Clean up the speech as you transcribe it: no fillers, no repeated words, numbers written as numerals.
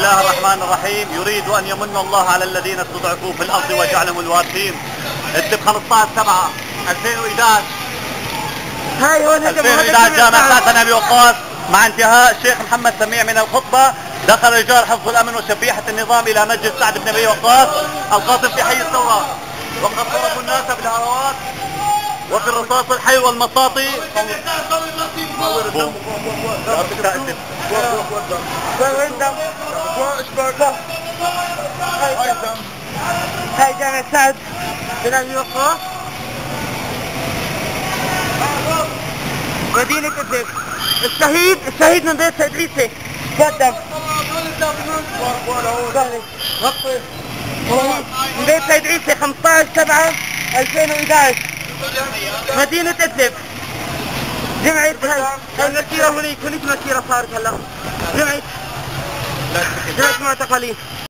الله الرحمن الرحيم. يريد أن يمن الله على الذين استضعفوا في الأرض وجعلهم الوارثين. إدلب 15/7/2011. هاي هون 2011 جامع سعد بن أبي وقاص. مع انتهاء الشيخ محمد سميع من الخطبة دخل رجال حفظ الأمن وشبيحة النظام إلى مسجد سعد بن أبي وقاص القاطن في حي الثورة، وقد ضربوا الناس بالهروات وفي الرصاص الحي والمطاطي. هاي جامع سعد بن أبي وقاص مدينة إدلب. الشهيد من بيت سيد عيسى قدم من بيت سيد عيسى 15/7/2011 مدينة إدلب. جمعية هاي المسيرة هنيك مسيرة صارت هلا. جمعية معتقلين.